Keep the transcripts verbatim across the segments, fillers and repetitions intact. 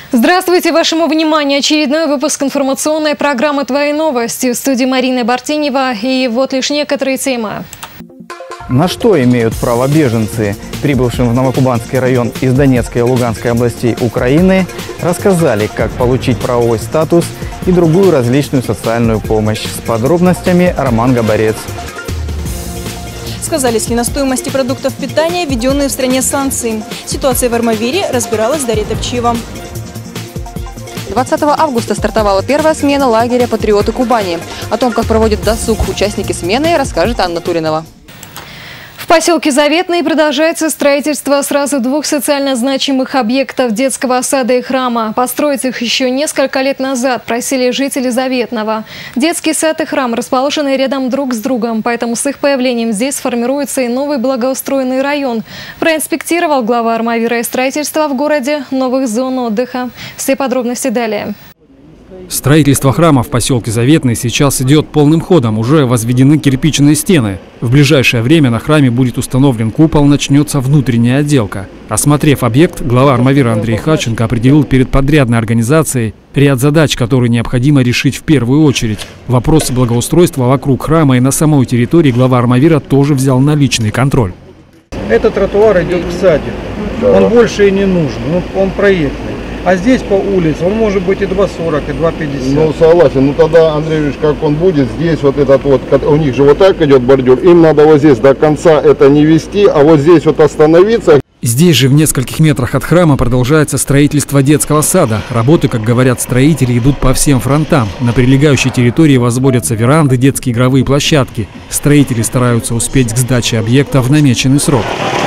Здравствуйте! Вашему вниманию очередной выпуск информационной программы «Твои новости». В студии Марина Бартенева. И вот лишь некоторые темы. На что имеют право беженцы, прибывшим в Новокубанский район из Донецкой и Луганской областей Украины, рассказали, как получить правовой статус и другую различную социальную помощь. С подробностями Роман Габарец. Сказались ли на стоимости продуктов питания, введенные в стране санкции? Ситуация в Армавире разбиралась Дарья Топчиева. двадцатого августа стартовала первая смена лагеря «Патриоты Кубани». О том, как проводят досуг участники смены, расскажет Анна Туринова. В поселке Заветный продолжается строительство сразу двух социально значимых объектов детского сада и храма. Построить их еще несколько лет назад просили жители Заветного. Детский сад и храм расположены рядом друг с другом, поэтому с их появлением здесь сформируется и новый благоустроенный район. Проинспектировал глава Армавира и строительства в городе новых зон отдыха. Все подробности далее. Строительство храма в поселке Заветный сейчас идет полным ходом. Уже возведены кирпичные стены. В ближайшее время на храме будет установлен купол, начнется внутренняя отделка. Осмотрев объект, глава Армавира Андрей Харченко определил перед подрядной организацией ряд задач, которые необходимо решить в первую очередь. Вопросы благоустройства вокруг храма и на самой территории глава Армавира тоже взял на личный контроль. Этот тротуар идет к садику. Он больше и не нужен, ну, он проектный. А здесь по улице он может быть и два сорок, и два пятьдесят. Ну согласен, ну тогда, Андрей Ильич, как он будет, здесь вот этот вот, у них же вот так идет бордюр, им надо вот здесь до конца это не вести, а вот здесь вот остановиться. Здесь же в нескольких метрах от храма продолжается строительство детского сада. Работы, как говорят строители, идут по всем фронтам. На прилегающей территории возводятся веранды, детские игровые площадки. Строители стараются успеть к сдаче объекта в намеченный срок.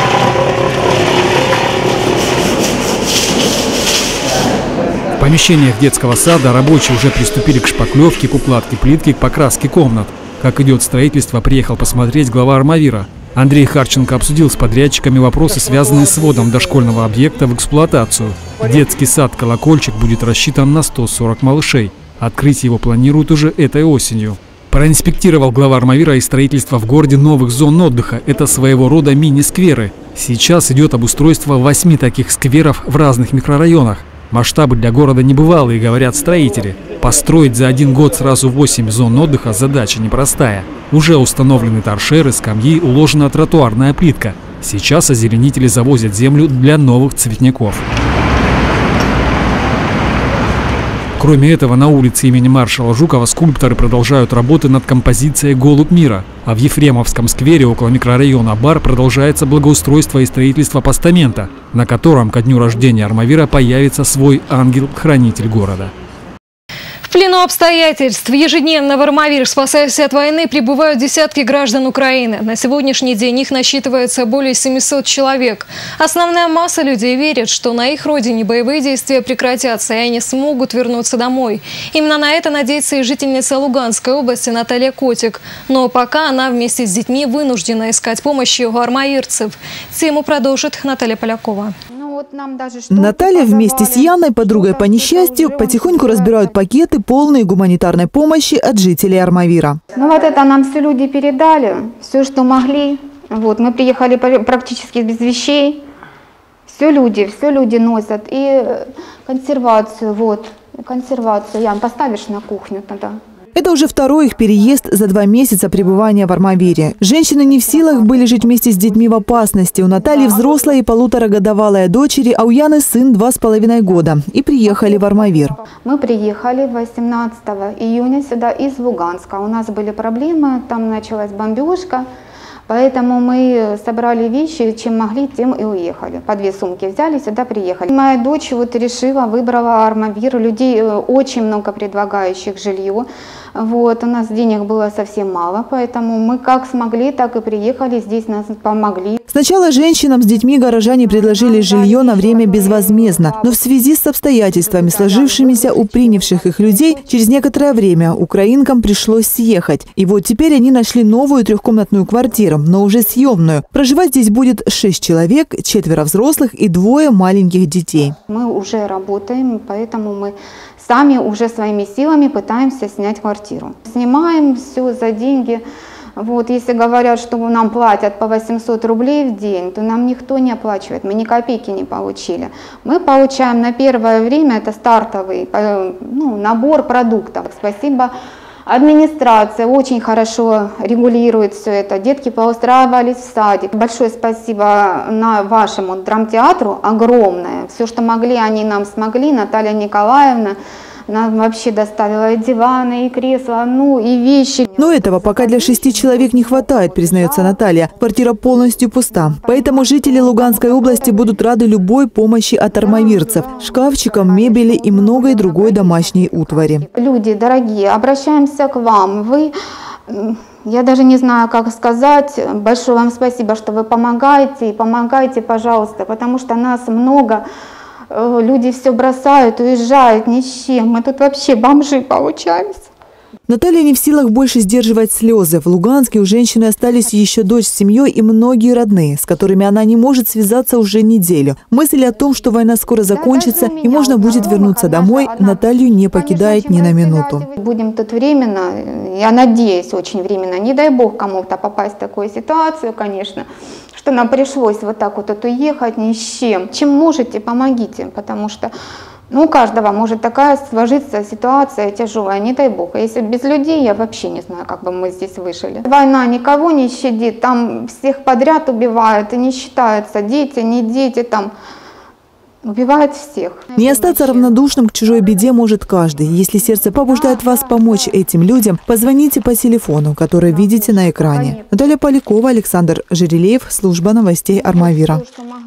В помещениях детского сада рабочие уже приступили к шпаклевке, к укладке плитки, к покраске комнат. Как идет строительство, приехал посмотреть глава Армавира. Андрей Харченко обсудил с подрядчиками вопросы, связанные с вводом дошкольного объекта в эксплуатацию. Детский сад «Колокольчик» будет рассчитан на сто сорок малышей. Открыть его планируют уже этой осенью. Проинспектировал глава Армавира и строительство в городе новых зон отдыха. Это своего рода мини-скверы. Сейчас идет обустройство восьми таких скверов в разных микрорайонах. Масштабы для города небывалые, говорят строители. Построить за один год сразу восемь зон отдыха задача непростая. Уже установлены торшеры, скамьи, уложена тротуарная плитка. Сейчас озеленители завозят землю для новых цветников. Кроме этого, на улице имени маршала Жукова скульпторы продолжают работы над композицией «Голубь мира». А в Ефремовском сквере около микрорайона Бар продолжается благоустройство и строительство постамента, на котором ко дню рождения Армавира появится свой ангел-хранитель города. В плену обстоятельств ежедневно в Армавир, спасаясь от войны, прибывают десятки граждан Украины. На сегодняшний день их насчитывается более семисот человек. Основная масса людей верит, что на их родине боевые действия прекратятся, и они смогут вернуться домой. Именно на это надеется и жительница Луганской области Наталья Котик. Но пока она вместе с детьми вынуждена искать помощи у армавирцев. Тему продолжит Наталья Полякова. Наталья вместе с Яной, подругой по несчастью, потихоньку разбирают пакеты, полные гуманитарной помощи от жителей Армавира. Ну вот это нам все люди передали, все, что могли. Вот, мы приехали практически без вещей. Все люди, все люди носят. И консервацию, вот, консервацию. Ян, поставишь на кухню тогда. Это уже второй их переезд за два месяца пребывания в Армавире. Женщины не в силах были жить вместе с детьми в опасности. У Натальи взрослая и полуторагодовалая дочери, а у Яны сын два с половиной года. И приехали в Армавир. Мы приехали восемнадцатого июня сюда из Луганска. У нас были проблемы, там началась бомбежка. Поэтому мы собрали вещи, чем могли, тем и уехали. По две сумки взяли, сюда приехали. Моя дочь вот решила, выбрала Армавир. Людей очень много предлагающих жилье. Вот, у нас денег было совсем мало, поэтому мы как смогли, так и приехали, здесь нас помогли. Сначала женщинам с детьми горожане предложили жилье на время безвозмездно. Но в связи с обстоятельствами, сложившимися у принявших их людей, через некоторое время украинкам пришлось съехать. И вот теперь они нашли новую трехкомнатную квартиру, но уже съемную. Проживать здесь будет шесть человек, четверо взрослых и двое маленьких детей. Мы уже работаем, поэтому мы сами уже своими силами пытаемся снять квартиру. Снимаем все за деньги Вот, если говорят, что нам платят по восемьсот рублей в день, то нам никто не оплачивает, мы ни копейки не получили. Мы получаем на первое время, это стартовый ну, набор продуктов. Спасибо администрация очень хорошо регулирует все это. Детки поустраивались в садик. Большое спасибо на вашему драмтеатру, огромное. Все, что могли, они нам смогли. Наталья Николаевна нам вообще доставила и диваны, и кресла, ну и вещи. Но этого пока для шести человек не хватает, признается Наталья. Квартира полностью пуста. Поэтому жители Луганской области будут рады любой помощи от армавирцев, шкафчикам, мебели и многой другой домашней утвари. Люди дорогие, обращаемся к вам. Вы, я даже не знаю, как сказать, большое вам спасибо, что вы помогаете. И помогайте, пожалуйста, потому что нас много. Люди все бросают, уезжают ни с чем. Мы тут вообще бомжи получаемся. Наталья не в силах больше сдерживать слезы. В Луганске у женщины остались еще дочь с семьей и многие родные, с которыми она не может связаться уже неделю. Мысль о том, что война скоро закончится и можно будет вернуться домой, Наталью не покидает ни на минуту. Будем тут временно, я надеюсь, очень временно. Не дай бог кому-то попасть в такую ситуацию, конечно, что нам пришлось вот так вот уехать ни с чем. Чем можете, помогите, потому что ну, у каждого может такая сложиться ситуация тяжелая, не дай бог. А если без людей, я вообще не знаю, как бы мы здесь выжили. Война никого не щадит, там всех подряд убивают, и не считаются дети, не дети, там убивают всех. Не остаться равнодушным к чужой беде может каждый. Если сердце побуждает вас помочь этим людям, позвоните по телефону, который видите на экране. Наталья Полякова, Александр Жерелеев, служба новостей Армавира.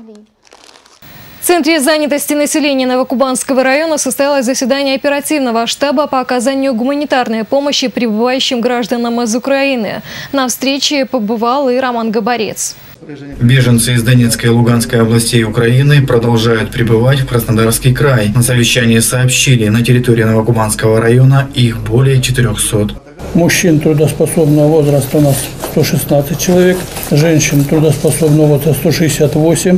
В Центре занятости населения Новокубанского района состоялось заседание оперативного штаба по оказанию гуманитарной помощи прибывающим гражданам из Украины. На встрече побывал и Роман Габарец. Беженцы из Донецкой и Луганской областей Украины продолжают прибывать в Краснодарский край. На совещании сообщили, на территории Новокубанского района их более четырёхсот. Мужчин трудоспособного возраста у нас сто шестнадцать человек, женщин трудоспособного возраста сто шестьдесят восемь.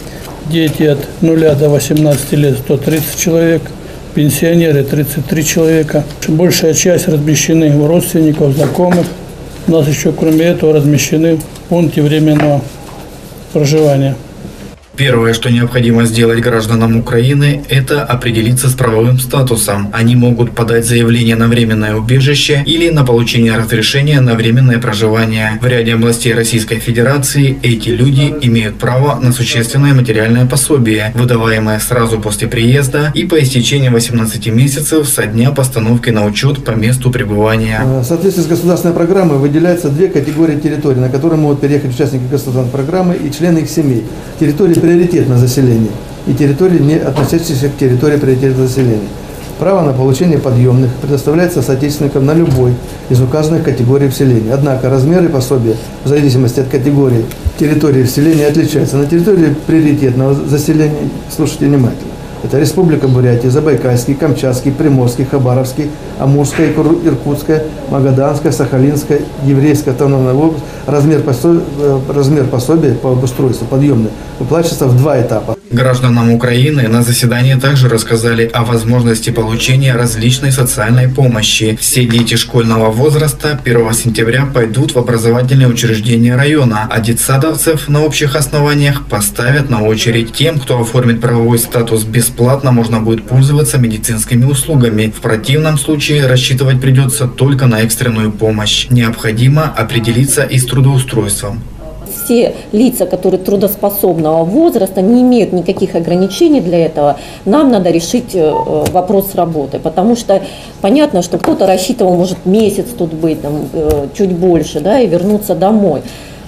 Дети от нуля до восемнадцати лет сто тридцать человек, пенсионеры тридцать три человека. Большая часть размещены у родственников, знакомых. У нас еще кроме этого размещены в пункте временного проживания. Первое, что необходимо сделать гражданам Украины, это определиться с правовым статусом. Они могут подать заявление на временное убежище или на получение разрешения на временное проживание. В ряде областей Российской Федерации эти люди имеют право на существенное материальное пособие, выдаваемое сразу после приезда и по истечении восемнадцати месяцев со дня постановки на учет по месту пребывания. В соответствии с государственной программой выделяются две категории территорий, на которые могут переехать участники государственной программы и члены их семей. Территории приоритетное заселение и территории, не относящиеся к территории приоритетного заселения. Право на получение подъемных предоставляется соотечественникам на любой из указанных категорий вселения. Однако размеры пособия в зависимости от категории территории вселения отличаются. На территории приоритетного заселения, слушайте внимательно, это Республика Бурятия, Забайкальский, Камчатский, Приморский, Хабаровский, Амурская, Иркутская, Магаданская, Сахалинская, Еврейская автономная область. Размер пособия, размер пособия по обустройству подъемный выплачивается в два этапа. Гражданам Украины на заседании также рассказали о возможности получения различной социальной помощи. Все дети школьного возраста первого сентября пойдут в образовательные учреждения района, а детсадовцев на общих основаниях поставят на очередь. Тем, кто оформит правовой статус бесплатно, можно будет пользоваться медицинскими услугами. В противном случае рассчитывать придется только на экстренную помощь. Необходимо определиться и с трудоустройством. Все лица, которые трудоспособного возраста, не имеют никаких ограничений для этого. Нам надо решить вопрос с работой, потому что понятно, что кто-то рассчитывал, может, месяц тут быть, там, чуть больше, да, и вернуться домой.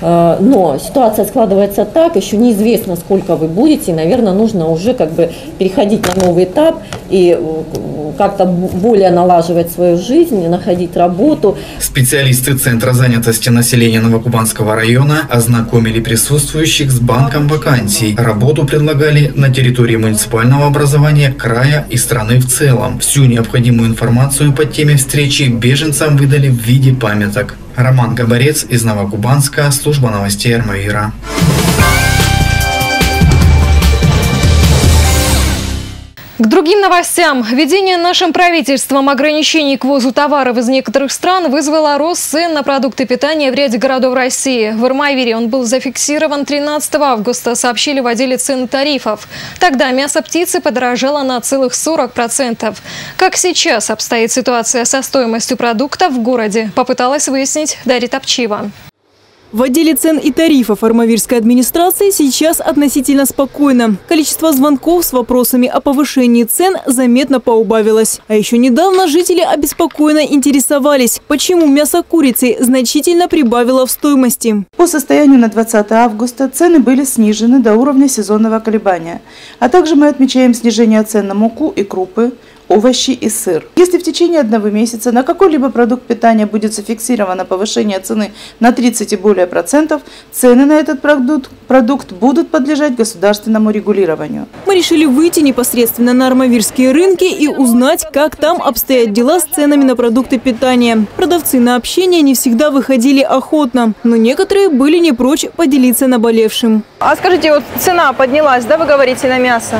Но ситуация складывается так, еще неизвестно, сколько вы будете, и, наверное, нужно уже как бы переходить на новый этап и как-то более налаживать свою жизнь, находить работу. Специалисты Центра занятости населения Новокубанского района ознакомили присутствующих с банком вакансий. Работу предлагали на территории муниципального образования края и страны в целом. Всю необходимую информацию по теме встречи беженцам выдали в виде памяток. Роман Габарец из Новокубанска, служба новостей Армавира. К другим новостям. Введение нашим правительством ограничений к ввозу товаров из некоторых стран вызвало рост цен на продукты питания в ряде городов России. В Армавире он был зафиксирован тринадцатого августа, сообщили в отделе цен и тарифов. Тогда мясо птицы подорожало на целых сорок процентов. Как сейчас обстоит ситуация со стоимостью продуктов в городе, попыталась выяснить Дарья Топчива. В отделе цен и тарифов армавирской администрации сейчас относительно спокойно. Количество звонков с вопросами о повышении цен заметно поубавилось. А еще недавно жители обеспокоенно интересовались, почему мясо курицы значительно прибавило в стоимости. По состоянию на двадцатое августа цены были снижены до уровня сезонного колебания. А также мы отмечаем снижение цен на муку и крупы, овощи и сыр. Если в течение одного месяца на какой-либо продукт питания будет зафиксировано повышение цены на тридцать и более процентов, цены на этот продукт, продукт будут подлежать государственному регулированию. Мы решили выйти непосредственно на армавирские рынки и узнать, как там обстоят дела с ценами на продукты питания. Продавцы на общение не всегда выходили охотно, но некоторые были не прочь поделиться наболевшим. А скажите, вот цена поднялась, да, вы говорите, на мясо?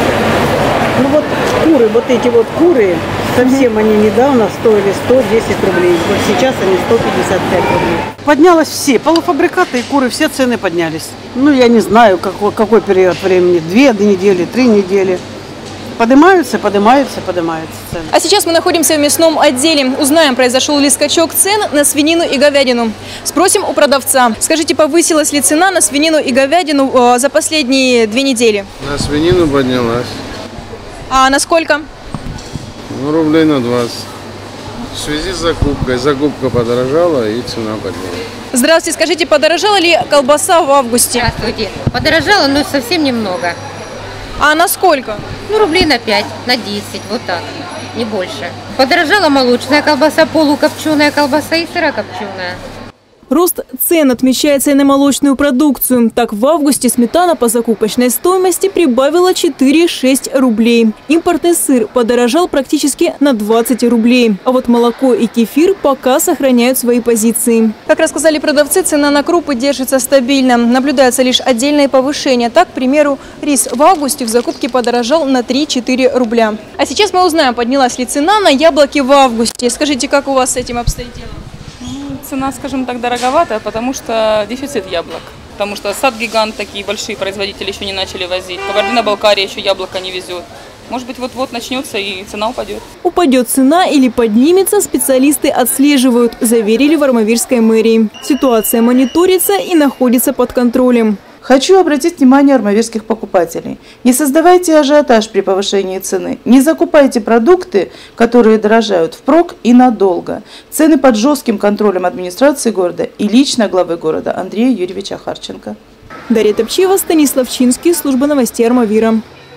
Ну вот куры, вот эти вот куры, совсем они недавно стоили сто десять рублей. Вот сейчас они сто пятьдесят пять рублей. Поднялось все, полуфабрикаты и куры, все цены поднялись. Ну я не знаю, какой, какой период времени, две недели, три недели. Поднимаются, поднимаются, поднимаются цены. А сейчас мы находимся в мясном отделе. Узнаем, произошел ли скачок цен на свинину и говядину. Спросим у продавца. Скажите, повысилась ли цена на свинину и говядину э, за последние две недели? На свинину поднялась. А насколько? Ну, рублей на двадцать. В связи с закупкой. Закупка подорожала и цена поднялась. Здравствуйте, скажите, подорожала ли колбаса в августе? Здравствуйте. Подорожала, но совсем немного. А насколько? Ну, рублей на пять, на десять, вот так, не больше. Подорожала молочная колбаса, полукопченая колбаса и сырокопченая. Рост цен отмечается и на молочную продукцию. Так, в августе сметана по закупочной стоимости прибавила четыре и шесть рублей. Импортный сыр подорожал практически на двадцать рублей. А вот молоко и кефир пока сохраняют свои позиции. Как рассказали продавцы, цена на крупы держится стабильно. Наблюдаются лишь отдельные повышения. Так, к примеру, рис в августе в закупке подорожал на три-четыре рубля. А сейчас мы узнаем, поднялась ли цена на яблоки в августе. Скажите, как у вас с этим обстоит дело? Цена, скажем так, дороговата, потому что дефицит яблок. Потому что сад-гигант, такие большие производители еще не начали возить. Кабардино-Балкария еще яблоко не везет. Может быть, вот-вот начнется и цена упадет. Упадет цена или поднимется, специалисты отслеживают, заверили в армавирской мэрии. Ситуация мониторится и находится под контролем. Хочу обратить внимание армавирских покупателей. Не создавайте ажиотаж при повышении цены. Не закупайте продукты, которые дорожают впрок и надолго. Цены под жестким контролем администрации города и лично главы города Андрея Юрьевича Харченко. Дарья Топчива, Станислав Чинский, служба новостей Армавира.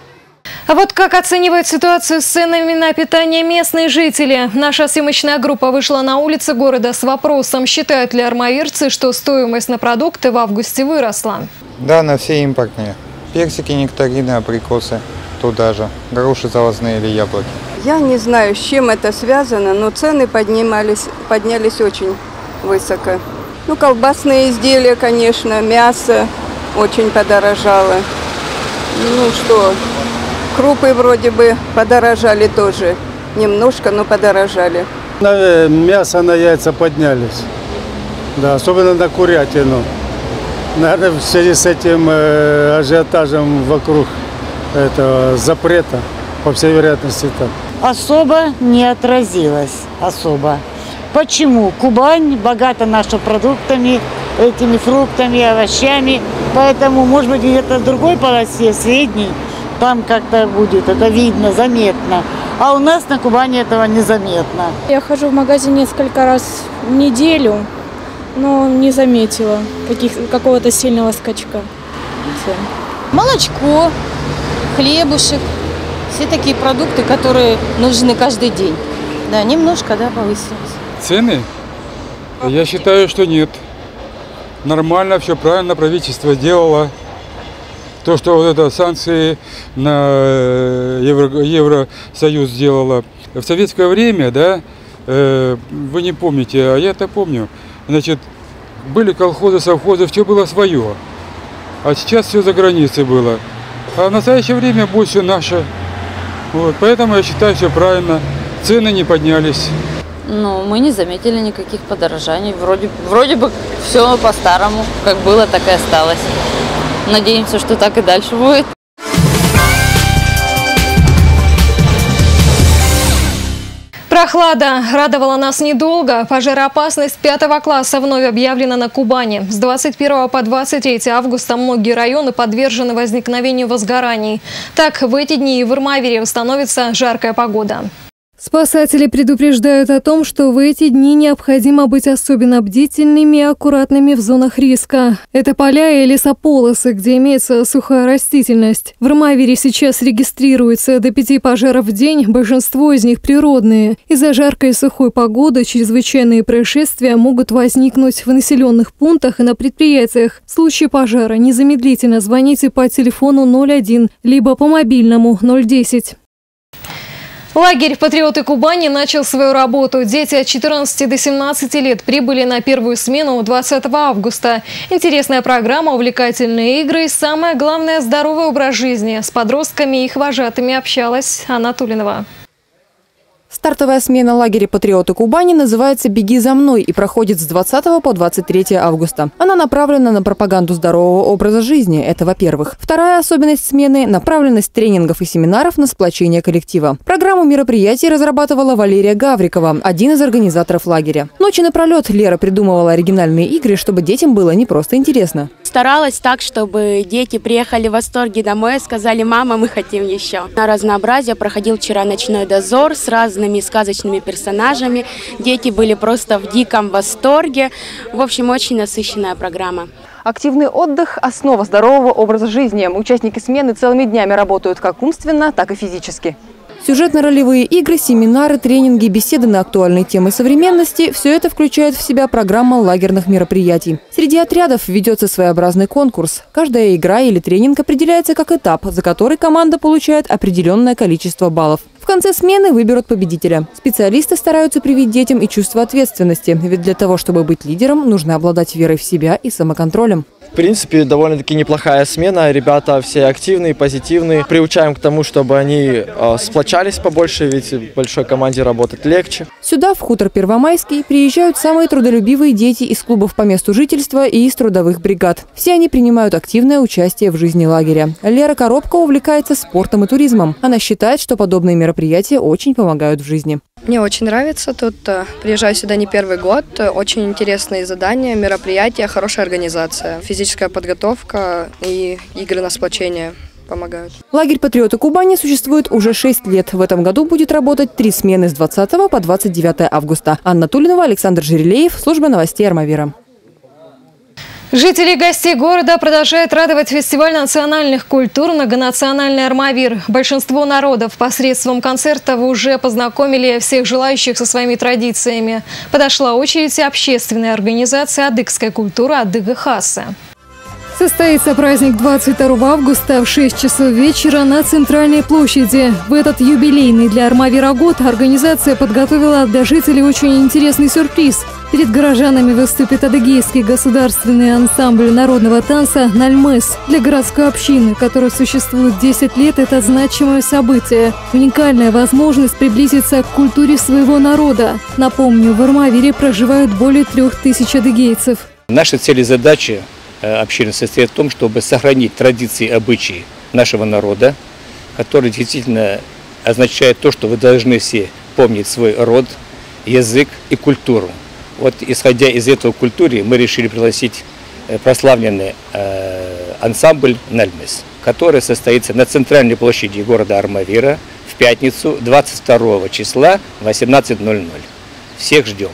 А вот как оценивают ситуацию с ценами на питание местные жители? Наша съемочная группа вышла на улицы города с вопросом, считают ли армавирцы, что стоимость на продукты в августе выросла. Да, на все импортные. Персики, нектарины, абрикосы, туда же. Груши завозные или яблоки. Я не знаю, с чем это связано, но цены поднимались, поднялись очень высоко. Ну, колбасные изделия, конечно, мясо очень подорожало. Ну что, крупы вроде бы подорожали тоже. Немножко, но подорожали. На мясо, на яйца поднялись. Да, особенно на курятину. Наверное, в связи с этим э, ажиотажем вокруг этого запрета, по всей вероятности, так. Особо не отразилось. Особо. Почему? Кубань богата нашими продуктами, этими фруктами, овощами. Поэтому, может быть, где-то в другой полосе, средней, там как-то будет, это видно, заметно. А у нас на Кубани этого незаметно. Я хожу в магазин несколько раз в неделю, но не заметила каких, какого-то сильного скачка. Молочко, хлебушек, все такие продукты, которые нужны каждый день. Да, немножко, да, повысилось. Цены? Я считаю, что нет. Нормально, все правильно, правительство делало. То, что вот это санкции на Евро, Евросоюз сделало. В советское время, да, э, вы не помните, а я-то помню, значит, были колхозы, совхозы, все было свое. А сейчас все за границей было. А в настоящее время больше наше. Вот, поэтому я считаю, все правильно. Цены не поднялись. Ну, мы не заметили никаких подорожаний. Вроде, вроде бы все по-старому. Как было, так и осталось. Надеемся, что так и дальше будет. Прохлада радовала нас недолго. Пожароопасность пятого класса вновь объявлена на Кубани. С двадцать первого по двадцать третье августа многие районы подвержены возникновению возгораний. Так, в эти дни в Армавире установится жаркая погода. Спасатели предупреждают о том, что в эти дни необходимо быть особенно бдительными и аккуратными в зонах риска. Это поля и лесополосы, где имеется сухая растительность. В Армавире сейчас регистрируется до пяти пожаров в день, большинство из них природные. Из-за жаркой и сухой погоды чрезвычайные происшествия могут возникнуть в населенных пунктах и на предприятиях. В случае пожара незамедлительно звоните по телефону ноль один, либо по мобильному ноль десять. Лагерь «Патриоты Кубани» начал свою работу. Дети от четырнадцати до семнадцати лет прибыли на первую смену двадцатого августа. Интересная программа, увлекательные игры и, самое главное, здоровый образ жизни. С подростками и их вожатыми общалась Анна Тулинова. Стартовая смена лагеря «Патриоты Кубани» называется «Беги за мной» и проходит с двадцатого по двадцать третье августа. Она направлена на пропаганду здорового образа жизни. Это во-первых. Вторая особенность смены – направленность тренингов и семинаров на сплочение коллектива. Программу мероприятий разрабатывала Валерия Гаврикова, один из организаторов лагеря. Ночи напролет Лера придумывала оригинальные игры, чтобы детям было не просто интересно. Старалась так, чтобы дети приехали в восторге домой и сказали: «Мама, мы хотим еще». На разнообразие проходил вчера ночной дозор с разными сказочными персонажами. Дети были просто в диком восторге. В общем, очень насыщенная программа. Активный отдых – основа здорового образа жизни. Участники смены целыми днями работают как умственно, так и физически. Сюжетно-ролевые игры, семинары, тренинги, беседы на актуальные темы современности – все это включает в себя программа лагерных мероприятий. Среди отрядов ведется своеобразный конкурс. Каждая игра или тренинг определяется как этап, за который команда получает определенное количество баллов. В конце смены выберут победителя. Специалисты стараются привить детям и чувство ответственности, ведь для того, чтобы быть лидером, нужно обладать верой в себя и самоконтролем. В принципе, довольно-таки неплохая смена. Ребята все активные, позитивные. Приучаем к тому, чтобы они э, сплочались побольше, ведь в большой команде работать легче. Сюда, в хутор Первомайский, приезжают самые трудолюбивые дети из клубов по месту жительства и из трудовых бригад. Все они принимают активное участие в жизни лагеря. Лера Коробко увлекается спортом и туризмом. Она считает, что подобные мероприятия очень помогают в жизни. Мне очень нравится тут. Приезжаю сюда не первый год. Очень интересные задания, мероприятия, хорошая организация. Физическая подготовка и игры на сплочение помогают. Лагерь «Патриоты Кубани» существует уже шесть лет. В этом году будет работать три смены с двадцатого по двадцать девятое августа. Анна Тулинова, Александр Жерелеев, служба новостей Армавира. Жители и гостей города продолжают радовать фестиваль национальных культур «Многонациональный Армавир». Большинство народов посредством концертов уже познакомили всех желающих со своими традициями. Подошла очередь и общественной организации «Адыгская культура» «Адыга Хаса». Состоится праздник двадцать второго августа в шесть часов вечера на Центральной площади. В этот юбилейный для Армавира год организация подготовила для жителей очень интересный сюрприз. Перед горожанами выступит адыгейский государственный ансамбль народного танца «Нальмес». Для городской общины, которая существует десять лет, это значимое событие. Уникальная возможность приблизиться к культуре своего народа. Напомню, в Армавире проживают более трех тысяч адыгейцев. Наши цели и задачи общины состоит в том, чтобы сохранить традиции и обычаи нашего народа, которые действительно означают то, что вы должны все помнить свой род, язык и культуру. Вот исходя из этого культуры мы решили пригласить прославленный э, ансамбль «Нальмес», который состоится на центральной площади города Армавира в пятницу двадцать второго числа в восемнадцать ноль ноль. Всех ждем.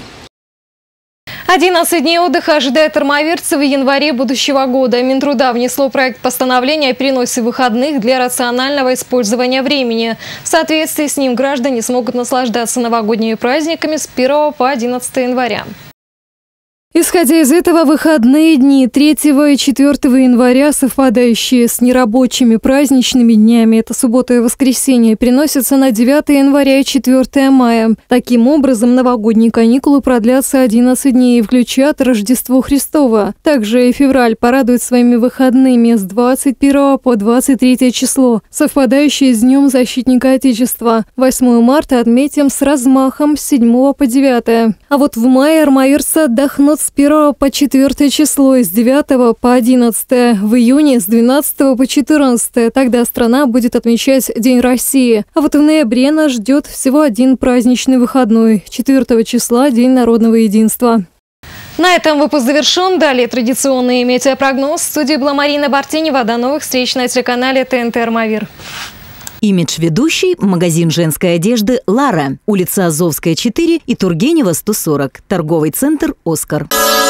одиннадцать дней отдыха ожидает армавирцев в январе будущего года. Минтруда внесло проект постановления о переносе выходных для рационального использования времени. В соответствии с ним граждане смогут наслаждаться новогодними праздниками с первого по одиннадцатое января. Исходя из этого, выходные дни третьего и четвёртого января, совпадающие с нерабочими праздничными днями, это суббота и воскресенье, переносятся на девятое января и четвёртое мая. Таким образом, новогодние каникулы продлятся одиннадцать дней и включат Рождество Христово. Также и февраль порадует своими выходными с двадцать первого по двадцать третье число, совпадающие с Днем Защитника Отечества. восьмое марта отметим с размахом с седьмого по девятое. А вот в мае армавирцы отдохнут с первого по четвёртое число и с девятого по одиннадцатое. В июне с двенадцатого по четырнадцатое. Тогда страна будет отмечать День России. А вот в ноябре нас ждет всего один праздничный выходной. четвёртого числа День народного единства. На этом выпуск завершен. Далее традиционный метеопрогноз. В студии была Марина Бартенева. До новых встреч на телеканале ТНТ «Армавир». Имидж ведущий – магазин женской одежды «Лара». Улица Азовская, четыре и Тургенева, сто сорок. Торговый центр «Оскар».